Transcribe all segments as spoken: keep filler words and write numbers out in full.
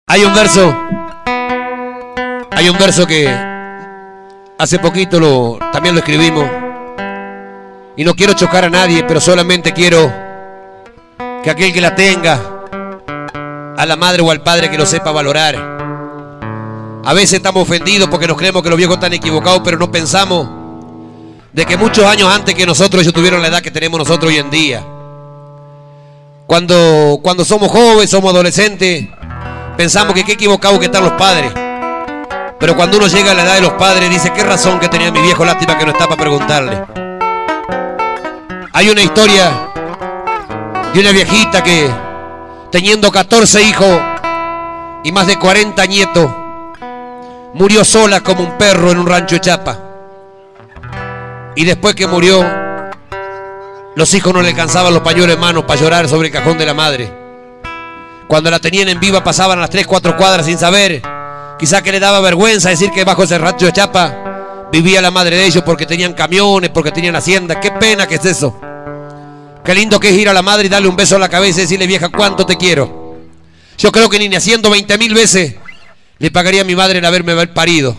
Hay un verso, hay un verso que hace poquito lo, también lo escribimos. Y no quiero chocar a nadie, pero solamente quiero que aquel que la tenga, a la madre o al padre, que lo sepa valorar. A veces estamos ofendidos porque nos creemos que los viejos están equivocados, pero no pensamos de que muchos años antes que nosotros ellos tuvieron la edad que tenemos nosotros hoy en día. Cuando, cuando somos jóvenes, somos adolescentes, pensamos que qué equivocados que están los padres. Pero cuando uno llega a la edad de los padres, dice, qué razón que tenía mi viejo, lástima que no está para preguntarle. Hay una historia de una viejita que, teniendo catorce hijos y más de cuarenta nietos, murió sola como un perro en un rancho de Chapa. Y después que murió, los hijos no le alcanzaban los pañuelos en mano para llorar sobre el cajón de la madre. Cuando la tenían en viva pasaban a las tres, cuatro cuadras sin saber. Quizá que le daba vergüenza decir que bajo ese rancho de Chapa vivía la madre de ellos porque tenían camiones, porque tenían hacienda. Qué pena que es eso. Qué lindo que es ir a la madre y darle un beso en la cabeza y decirle, vieja, cuánto te quiero. Yo creo que ni haciendo veinte mil veces le pagaría a mi madre el haberme parido.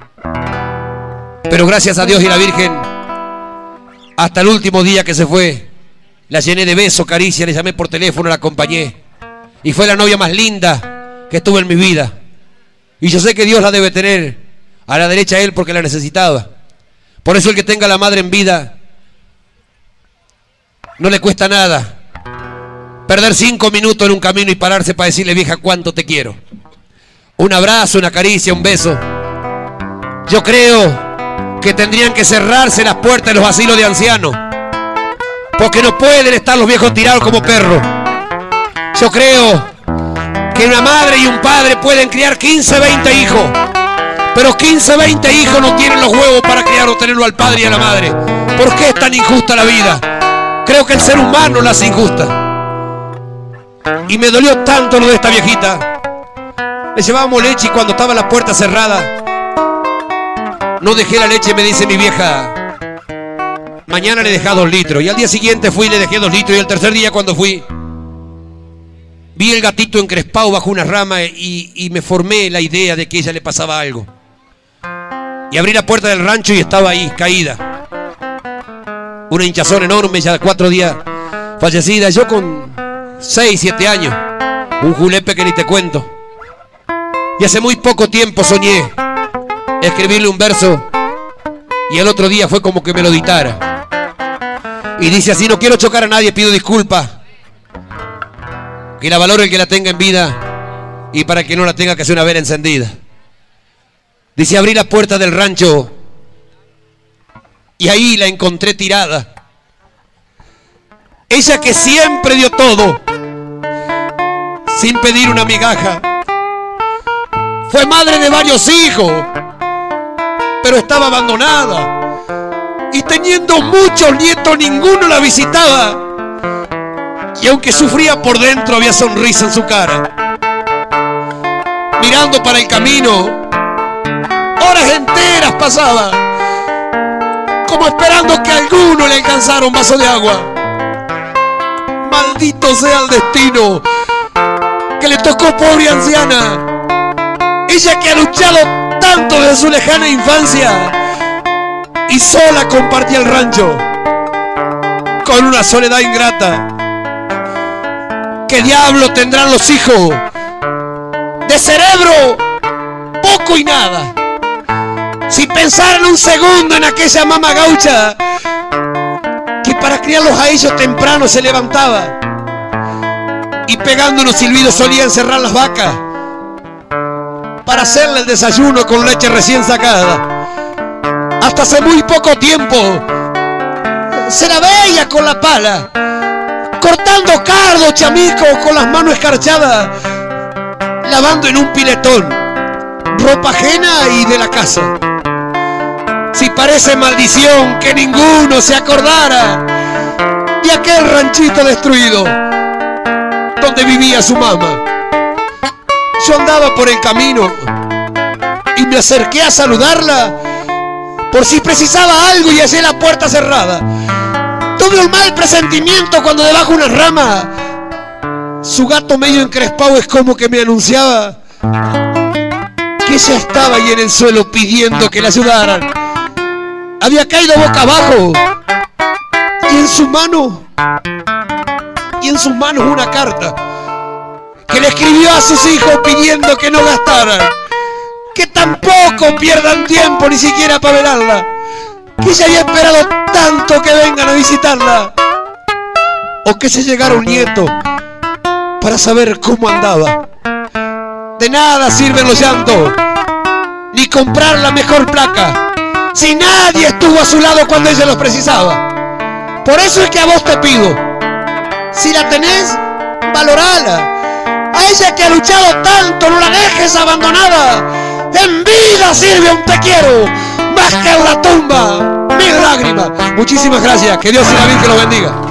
Pero gracias a Dios y la Virgen, hasta el último día que se fue, la llené de besos, caricias, le llamé por teléfono, la acompañé. Y fue la novia más linda que estuve en mi vida. Y yo sé que Dios la debe tener a la derecha a él porque la necesitaba. Por eso el que tenga a la madre en vida, no le cuesta nada perder cinco minutos en un camino y pararse para decirle, vieja, cuánto te quiero. Un abrazo, una caricia, un beso. Yo creo que tendrían que cerrarse las puertas de los asilos de ancianos, porque no pueden estar los viejos tirados como perros. Yo creo que una madre y un padre pueden criar quince, veinte hijos, pero quince, veinte hijos no tienen los huevos para criar o tenerlo al padre y a la madre. ¿Por qué es tan injusta la vida? Creo que el ser humano la hace injusta. Y me dolió tanto lo de esta viejita. Le llevábamos leche y cuando estaba la puerta cerrada, no dejé la leche, me dice mi vieja, mañana le dejé dos litros. Y al día siguiente fui y le dejé dos litros. Y el tercer día cuando fui, vi el gatito encrespado bajo una rama y, y me formé la idea de que a ella le pasaba algo. Y abrí la puerta del rancho y estaba ahí, caída. Una hinchazón enorme, ya cuatro días fallecida. Yo con seis, siete años, un julepe que ni te cuento. Y hace muy poco tiempo soñé escribirle un verso y el otro día fue como que me lo dictara. Y dice así, no quiero chocar a nadie, pido disculpas. Que la valore el que la tenga en vida y para que no la tenga que hacer una vela encendida. Dice, abrí la puerta del rancho y ahí la encontré tirada. Ella que siempre dio todo, sin pedir una migaja. Fue madre de varios hijos, pero estaba abandonada. Y teniendo muchos nietos, ninguno la visitaba. Y aunque sufría por dentro, había sonrisa en su cara. Mirando para el camino, horas enteras pasaba, como esperando que a alguno le alcanzara un vaso de agua. Maldito sea el destino que le tocó, pobre anciana. Ella que ha luchado tanto desde su lejana infancia y sola compartía el rancho con una soledad ingrata. ¿Qué diablo tendrán los hijos? De cerebro, poco y nada. Si pensaran un segundo en aquella mamá gaucha que para criarlos a ellos temprano se levantaba y pegando unos silbidos solía encerrar las vacas para hacerle el desayuno con leche recién sacada. Hasta hace muy poco tiempo se la veía con la pala, cortando cardo, chamico, con las manos escarchadas, lavando en un piletón ropa ajena y de la casa. Si parece maldición que ninguno se acordara de aquel ranchito destruido donde vivía su mamá. Yo andaba por el camino y me acerqué a saludarla por si precisaba algo y hallé la puerta cerrada. Tuve un mal presentimiento cuando debajo de una rama su gato medio encrespado es como que me anunciaba que ella estaba ahí en el suelo pidiendo que la ayudaran. Había caído boca abajo y en su mano, y en sus manos una carta que le escribió a sus hijos pidiendo que no gastaran, que tampoco pierdan tiempo ni siquiera para velarla, que ella había esperado tanto que vengan a visitarla, o que se llegara un nieto para saber cómo andaba. De nada sirven los llantos, ni comprar la mejor placa, si nadie estuvo a su lado cuando ella los precisaba. Por eso es que a vos te pido, si la tenés, valorala. A ella que ha luchado tanto, no la dejes abandonada. En vida sirve un te quiero, más que en la tumba mil lágrimas. Muchísimas gracias, que Dios y la Virgen los bendiga.